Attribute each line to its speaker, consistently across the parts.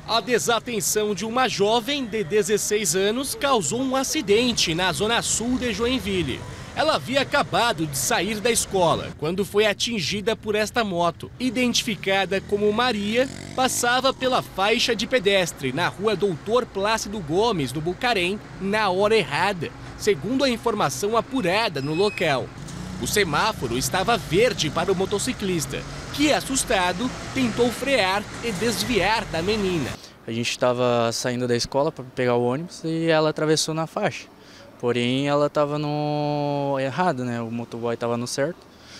Speaker 1: A desatenção de uma jovem de 16 anos causou um acidente na zona sul de Joinville. Ela havia acabado de sair da escola quando foi atingida por esta moto. Identificada como Maria, passava pela faixa de pedestre na rua Doutor Plácido Gomes, no Bucarém, na hora errada, segundo a informação apurada no local. O semáforo estava verde para o motociclista, que, assustado, tentou frear e desviar da menina.
Speaker 2: A gente estava saindo da escola para pegar o ônibus e ela atravessou na faixa. Porém, ela estava no errado, né? O motoboy estava no certo.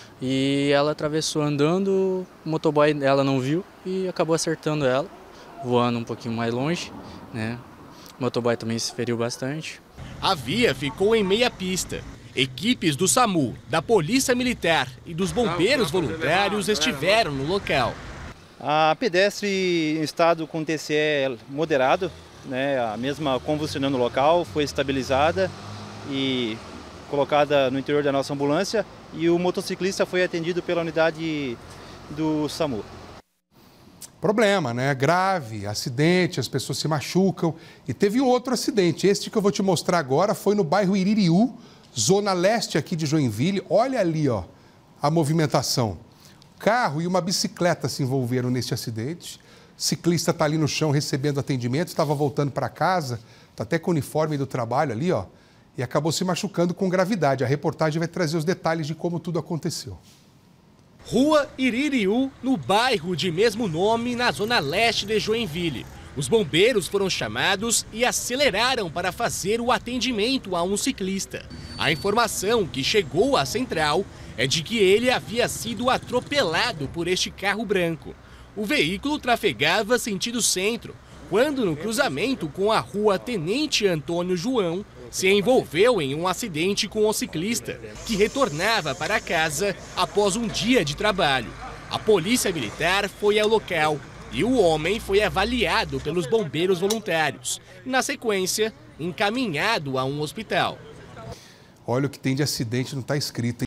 Speaker 2: E ela atravessou andando, o motoboy ela não viu e acabou acertando ela, voando um pouquinho mais longe, né? O motoboy também se feriu bastante.
Speaker 1: A via ficou em meia pista. Equipes do SAMU, da Polícia Militar e dos bombeiros voluntários estiveram no local.
Speaker 3: A pedestre em estado com TCE moderado, né, a mesma convulsionando o local, foi estabilizada e colocada no interior da nossa ambulância, e o motociclista foi atendido pela unidade do SAMU.
Speaker 4: Problema, né? Grave, acidente, as pessoas se machucam. E teve um outro acidente. Este que eu vou te mostrar agora foi no bairro Iririú, zona leste aqui de Joinville. Olha ali, ó, a movimentação. Carro e uma bicicleta se envolveram neste acidente. O ciclista está ali no chão recebendo atendimento, estava voltando para casa, está até com o uniforme do trabalho ali, ó, e acabou se machucando com gravidade. A reportagem vai trazer os detalhes de como tudo aconteceu.
Speaker 1: Rua Iririú, no bairro de mesmo nome, na zona leste de Joinville. Os bombeiros foram chamados e aceleraram para fazer o atendimento a um ciclista. A informação que chegou à central é de que ele havia sido atropelado por este carro branco. O veículo trafegava sentido centro, quando no cruzamento com a rua Tenente Antônio João, se envolveu em um acidente com o ciclista, que retornava para casa após um dia de trabalho. A Polícia Militar foi ao local e o homem foi avaliado pelos bombeiros voluntários. Na sequência, encaminhado a um hospital.
Speaker 4: Olha o que tem de acidente, não está escrito, hein?